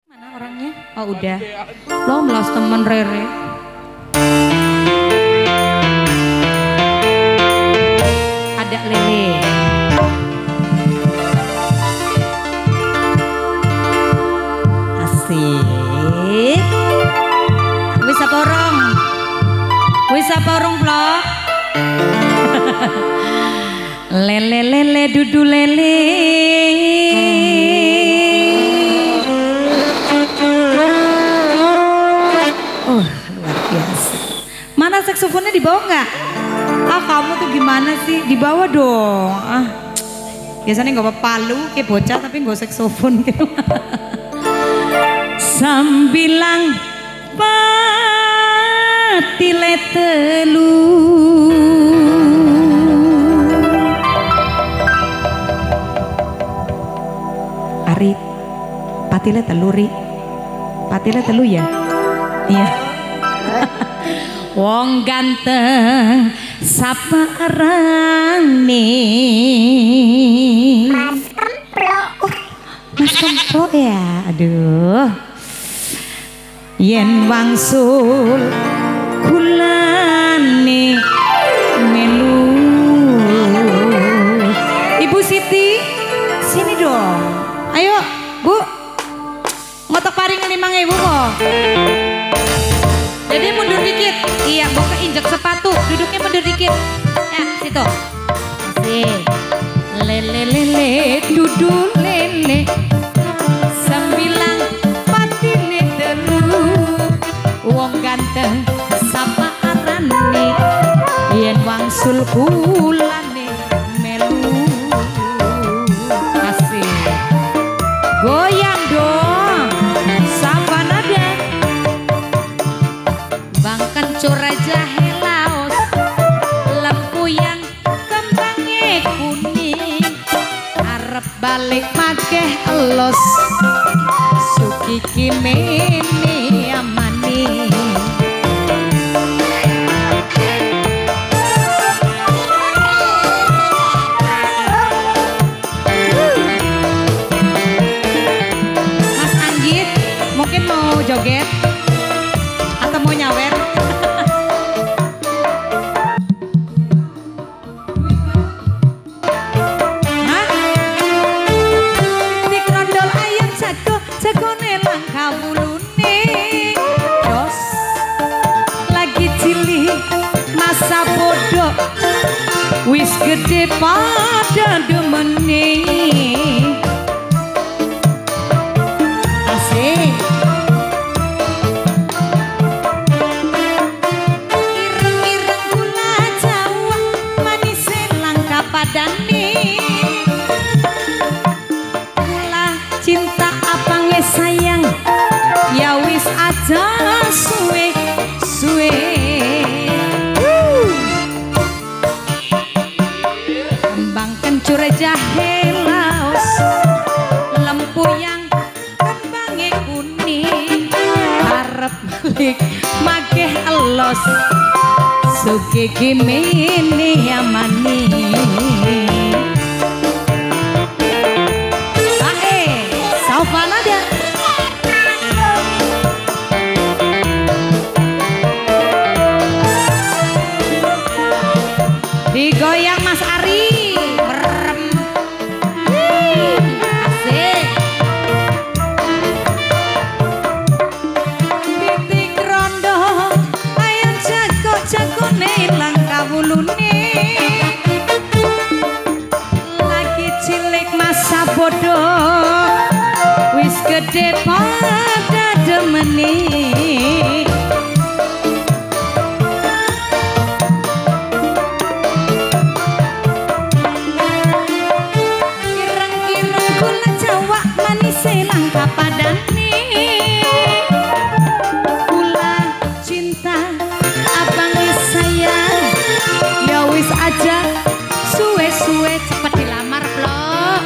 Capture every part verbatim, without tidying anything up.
Mana orangnya? Oh udah. Lo melas temen Rere. Ada lele. Asik. Wis apa orang? Wis apa orang vlog? Lele lele dudu lele. Oh luar biasa. Mana saksofonnya dibawa nggak? Ah kamu tuh gimana sih? Dibawa dong. Ah biasanya nggak bawa palu kayak bocah tapi nggak saksofon gitu. Sambilang patile telu. Ari patile telu ri. Patile telu ya? Iya. Wong ganteng saparane. Mas Kemplo. Oh, Mas Kemplo ya. Aduh. Yen wangsul kulane melu. Ibu Siti, sini dong. Ayo, Bu. Ngotok paring lima ribu kok. Jadi mundur dikit. Iya, mau keinjek sepatu. Duduknya mundur dikit. Ya, situ. Asik. Lele lele duduk lele. Sembilan patine telu. Wong ganteng sapa arane. Yen wangsul kulane melu. Asik. Goyang dong. Sapa nada. Bang Kencur Raja Helaos. Lempu yang kembangnya kuning. Arep balik makeh elos. Sukiki mene amani. Mas Anggit mungkin mau joget atau mau nyawer. Hah? Di krondol ayam jago, jagone langka wulune. Dos lagi cilik masa bodoh wis gede pada demene. Asik. Ireng-ireng gula Jawa manis langka padane. Gula cinta apange sayang ya wis aja suwe suwe. Kembang kencur jahe laos. Lempu yang kembangnya kuning. Arep balik mageh elos. Sugigi mene amani. Ae, Saufanada. Digoyang Mas Ari. Merem. Asik. Titik rondo ayo jago jagone langka wulune. Lagi cilik masa bodoh wis gede pada demene. Ireng-ireng gula Jawa manis langka padane. Gula cinta abange sayang ya wis aja suwe-suwe cepet dilamar vlog.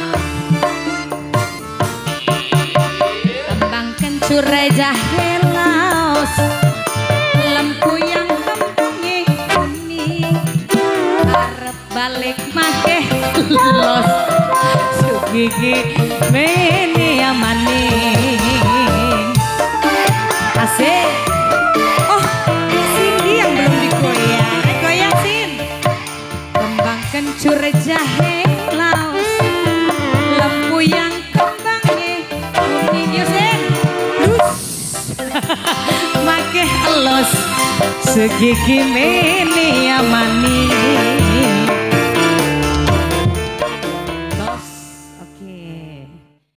Kembang kencur jahe laos. Lempu yang kembangnya kuning. Arep balik makeh los. Sugigi mene amane. hancur jahe laos lembu yang kembangnya kuning yusen lus make elos segigi meni amani